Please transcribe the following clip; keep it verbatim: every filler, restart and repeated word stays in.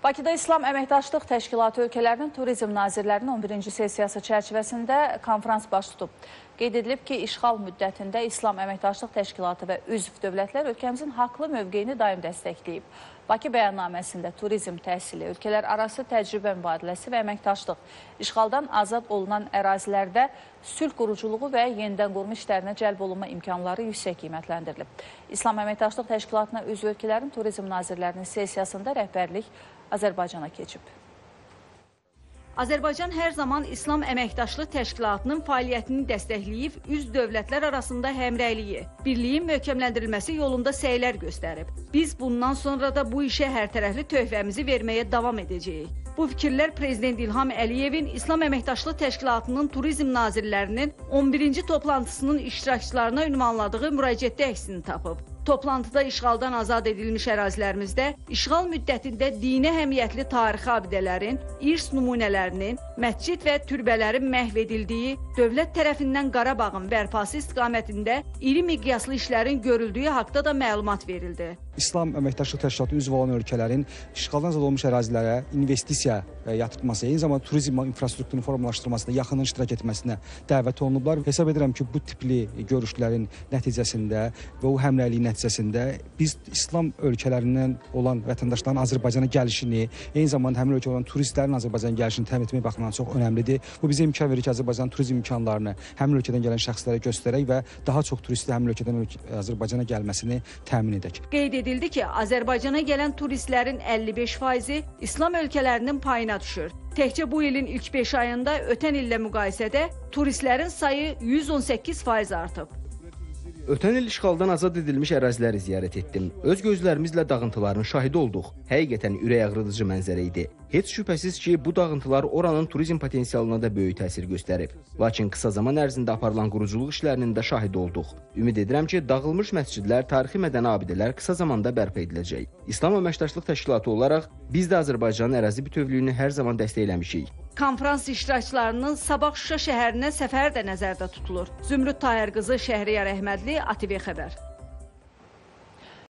Bakıda İslam Əməkdaşlıq Təşkilatı ölkələrinin turizm nazirlərinin on birinci sessiyası çərçivəsində konferans baş tutub. Qeyd edilib ki, işğal müddətində İslam Əməkdaşlıq Təşkilatı və üzv dövlətlər ölkəmizin haqlı mövqeyini daim dəstəkləyib. Bakı bəyannaməsində turizm təhsili, ölkələr arası təcrübə mübadiləsi və əməkdaşlıq, işğaldan azad olunan ərazilərdə sülh quruculuğu və yenidən qurma işlərinə cəlb olunma imkanları yüksək qiymətləndirilib. İslam Əməkdaşlıq Təşkilatına üzv ölkələrin turizm nazirlərinin sessiyasında rəhbərlik Azərbaycana keçib. Azərbaycan hər zaman İslam Əməkdaşlıq Təşkilatının fəaliyyətini dəstəkləyib, üzv dövlətlər arasında həmrəyliyi, birliyin möhkəmləndirilməsi yolunda səylər göstərib. Biz bundan sonra da bu işə hərtərəfli töhfəmizi verməyə davam edəcəyik. Bu fikirlər Prezident İlham Əliyevin İslam Əməkdaşlıq Təşkilatının turizm nazirlərinin on birinci toplantısının iştirakçılarına ünvanladığı müraciətdə əksini tapıb. Toplantıda işğaldan azad edilmiş ərazilərimizdə işğal müddətində dini əhəmiyyətli tarixi abidələrin, irs nümunələrinin, məscid və türbələrin məhv edildiyi, dövlət tərəfindən Qarabağın bərpası istiqamətində iri miqyaslı işlərin görüldüyü haqda da məlumat verildi. İslam Əməkdaşlıq Təşkilatı üzv olan ölkələrin işğaldan azad olmuş ərazilərə investisiya yatırtması, eyni zamanda turizm infrastrukturunun formalaşdırılmasında yaxından iştirak etməsinə dəvət olunublar. Hesab edirəm ki, bu tipli görüşlərin nəticəsində və o həmrəyliyin nəticəsində biz İslam ölkələrindən olan vətəndaşların Azərbaycana gəlişini, eyni zamanda həmin ölkə olan turistlərin Azərbaycana gəlişini təmin etmək baxımından çox önəmlidir. Bu bizə imkan verir ki, Azərbaycan turizm imkanlarını həmin ölkədən gələn şəxslərə göstərək və daha çox turisti həmin ölkədən Azərbaycana gəlməsini təmin edək. Qeyd edildi ki, Azərbaycana gələn turistlərin əlli beş faizi İslam ölkələrinin payına düşür. Təkcə bu ilin ilk beş ayında ötən illə müqayisədə turistlərin sayı yüz on səkkiz faiz artıb. Ötən il işğaldan azad edilmiş əraziləri ziyarət etdim. Öz gözlərimizlə dağıntıların şahidi olduq. Həqiqətən ürək ağrıdıcı mənzərə idi. Heç şübhəsiz ki, bu dağıntılar oranın turizm potensialına da böyük təsir göstərib. Lakin qısa zaman ərzində aparılan quruculuq işlərinin də şahidi olduq. Ümid edirəm ki, dağılmış məscidlər, tarixi mədəni abidələr qısa zamanda bərpa ediləcək. İslam Əməkdaşlıq Təşkilatı olaraq biz də Azərbaycanın ərazi bütövlüyünü hər zaman dəstəkləmişik. Konferans iştirakçılarının sabah Şuşa şəhərinə səfəri də nəzərdə tutulur. Zümrüd Tahir qızı, Şəhriyar Əhmədli, A T V Xəbər.